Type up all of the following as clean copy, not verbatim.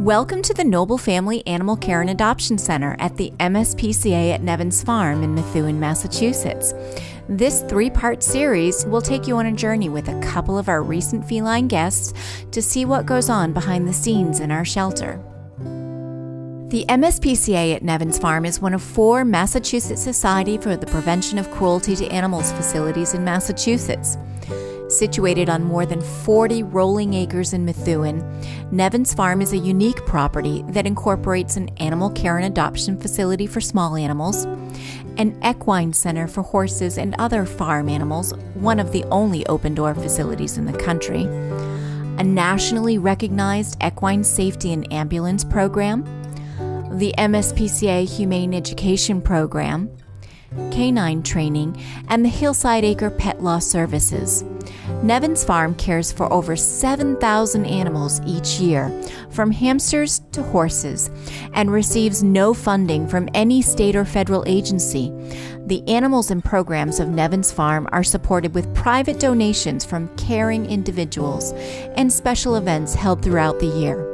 Welcome to the Noble Family Animal Care and Adoption Center at the MSPCA at Nevins Farm in Methuen, Massachusetts. This three-part series will take you on a journey with a couple of our recent feline guests to see what goes on behind the scenes in our shelter. The MSPCA at Nevins Farm is one of 4 Massachusetts Society for the Prevention of Cruelty to Animals facilities in Massachusetts. Situated on more than 40 rolling acres in Methuen, Nevins Farm is a unique property that incorporates an animal care and adoption facility for small animals, an equine center for horses and other farm animals, one of the only open-door facilities in the country, a nationally recognized equine safety and ambulance program, the MSPCA Humane Education Program, canine training, and the Hillside Acre Pet Law Services. Nevins Farm cares for over 7,000 animals each year, from hamsters to horses, and receives no funding from any state or federal agency. The animals and programs of Nevins Farm are supported with private donations from caring individuals and special events held throughout the year.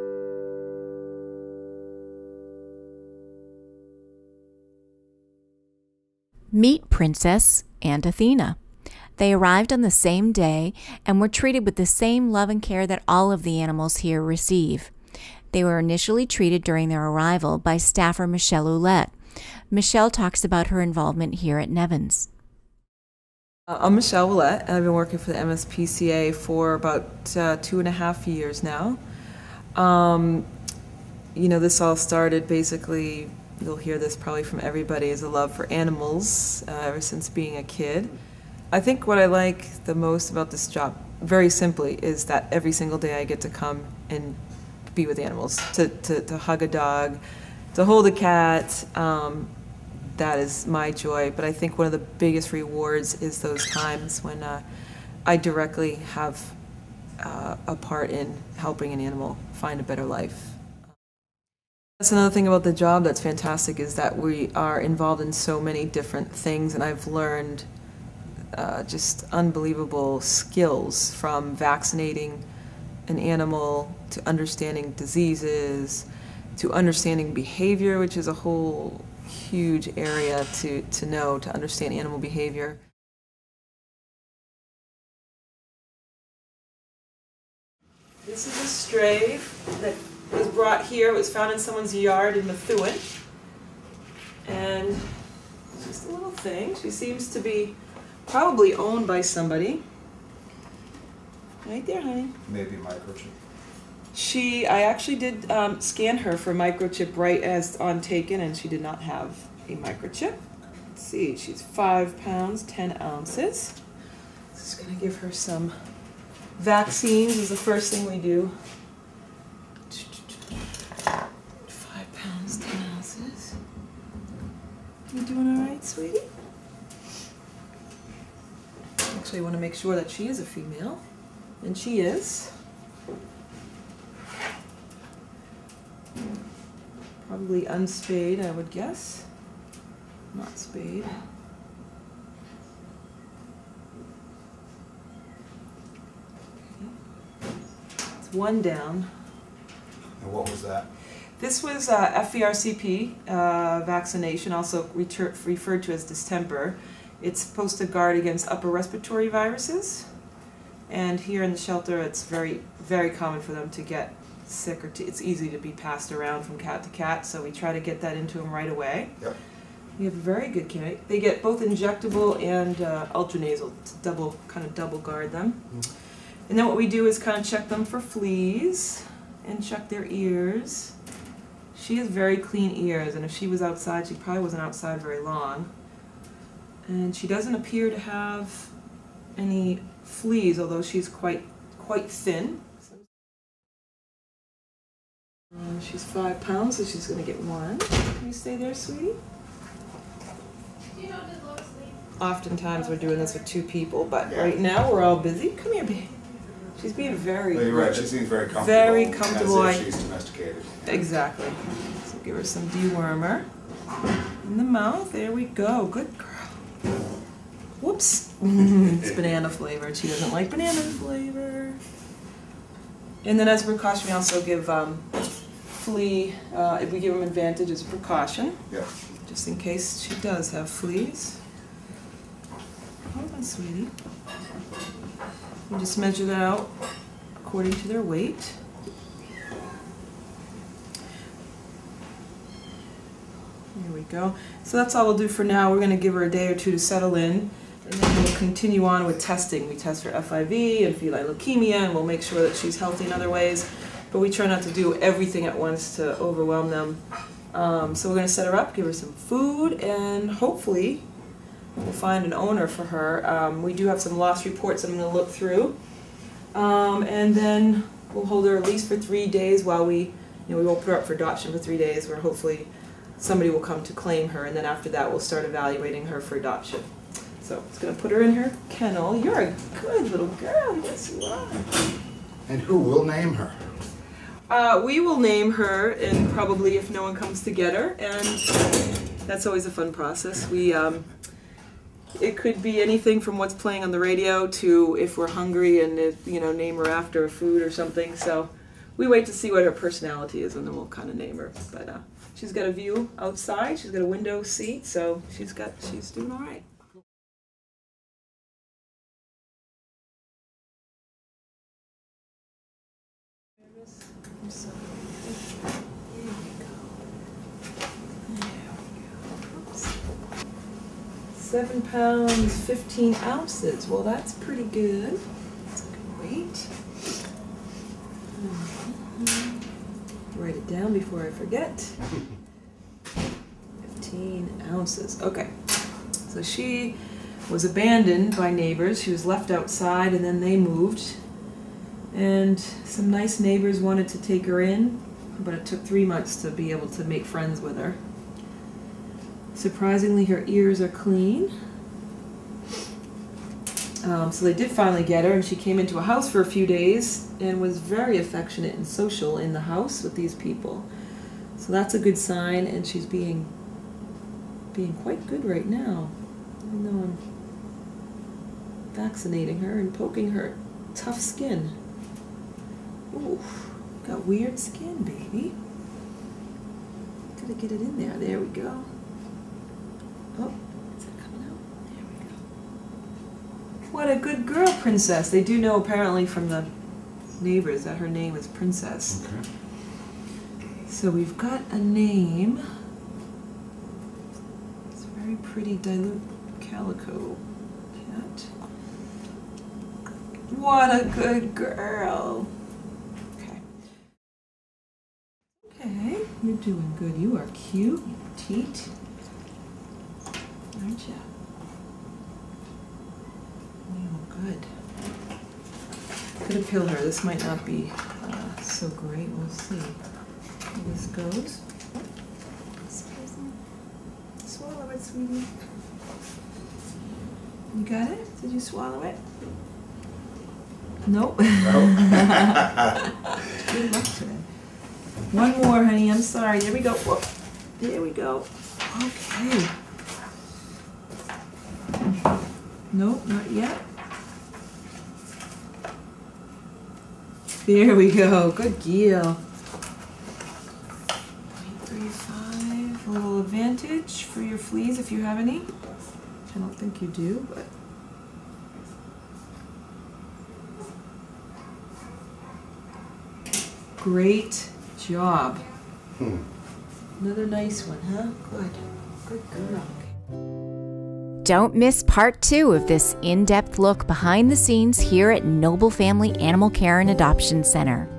Meet Princess and Athena. They arrived on the same day and were treated with the same love and care that all of the animals here receive. They were initially treated during their arrival by staffer Michelle Ouellette. Michelle talks about her involvement here at Nevins. I'm Michelle Ouellette, and I've been working for the MSPCA for about 2.5 years now. This all started basically, you'll hear this probably from everybody, is a love for animals ever since being a kid. I think what I like the most about this job, very simply, is that every single day I get to come and be with animals, to hug a dog, to hold a cat. That is my joy. But I think one of the biggest rewards is those times when I directly have a part in helping an animal find a better life. That's another thing about the job that's fantastic, is that we are involved in so many different things, and I've learned just unbelievable skills, from vaccinating an animal to understanding diseases to understanding behavior, which is a whole huge area to know, to understand animal behavior. This is a stray that was brought here. It was found in someone's yard in Methuen, and it's just a little thing. She seems to be probably owned by somebody. Right there, honey. Maybe microchip. I actually did scan her for microchip right as on taken, and she did not have a microchip. Let's see, she's 5 pounds, 10 ounces. Just gonna give her some vaccines is the first thing we do. 5 pounds, 10 ounces. You doing all right, sweetie? Actually, I want to make sure that she is a female, and she is. Probably unspayed, I would guess. Not spayed. It's one down. And what was that? This was FVRCP vaccination, also referred to as distemper. It's supposed to guard against upper respiratory viruses, and here in the shelter it's very, very common for them to get sick, or it's easy to be passed around from cat to cat, so we try to get that into them right away. Yep. We have a very good candidate. They get both injectable and ultranasal to kind of double guard them. And then what we do is kind of check them for fleas and check their ears. She has very clean ears, and if she was outside, she probably wasn't outside very long. And she doesn't appear to have any fleas, although she's quite thin. She's 5 pounds, so she's going to get 1. Can you stay there, sweetie? Oftentimes we're doing this with 2 people, but right now we're all busy. Come here, baby. She's being very Well, you're right. She seems very comfortable. Very comfortable. As if she's domesticated. Exactly. So give her some dewormer in the mouth. There we go. Good girl. Whoops. It's banana flavored. She doesn't like banana flavor. And then as a precaution, we also give hopefully, if we give them advantage as a precaution, Yeah. just in case she does have fleas. Hold on, sweetie. You just measure that out according to their weight. There we go. So that's all we'll do for now. We're going to give her a day or two to settle in, and then we'll continue on with testing. We test for FIV and feline leukemia, and we'll make sure that she's healthy in other ways. But we try not to do everything at once to overwhelm them. So we're going to set her up, give her some food, and hopefully we'll find an owner for her. We do have some loss reports I'm going to look through. And then we'll hold her at least for 3 days while we won't put her up for adoption for 3 days, where hopefully somebody will come to claim her, and then after that we'll start evaluating her for adoption. So it's going to put her in her kennel. You're a good little girl, yes you are. And who will name her? We will name her, and probably if no one comes to get her, and that's always a fun process. It could be anything from what's playing on the radio to if we're hungry and name her after a food or something. So we wait to see what her personality is, and then we'll kind of name her. But she's got a view outside. She's got a window seat, so she's doing all right. I'm sorry. There we go. There we go. Oops. 7 pounds, 15 ounces. Well, that's pretty good. That's a good weight. Write it down before I forget. 15 ounces. Okay. So she was abandoned by neighbors. She was left outside, and then they moved. And some nice neighbors wanted to take her in, but it took 3 months to be able to make friends with her. Surprisingly, her ears are clean. So they did finally get her, and she came into a house for a few days and was very affectionate and social in the house with these people. So that's a good sign, and she's being quite good right now, even though I'm vaccinating her and poking her tough skin. Ooh, got weird skin, baby. Gotta get it in there. There we go. Oh, is that coming out? There we go. What a good girl, Princess. They do know apparently from the neighbors that her name is Princess. Okay. So we've got a name. It's a very pretty dilute calico cat. What a good girl. Okay, you're doing good. You are cute, you're petite, aren't you? You look good. Gonna pill her. This might not be so great. We'll see how this goes. Swallow it, sweetie. You got it? Did you swallow it? Nope. No. Good luck today. One more, honey. I'm sorry. There we go. Whoop. There we go. Okay. Nope, not yet. There we go. Good deal. 0.35. A little advantage for your fleas if you have any. I don't think you do, but. Great job. Another nice one, huh? Good. Good girl. Don't miss part 2 of this in-depth look behind the scenes here at Noble Family Animal Care and Adoption Center.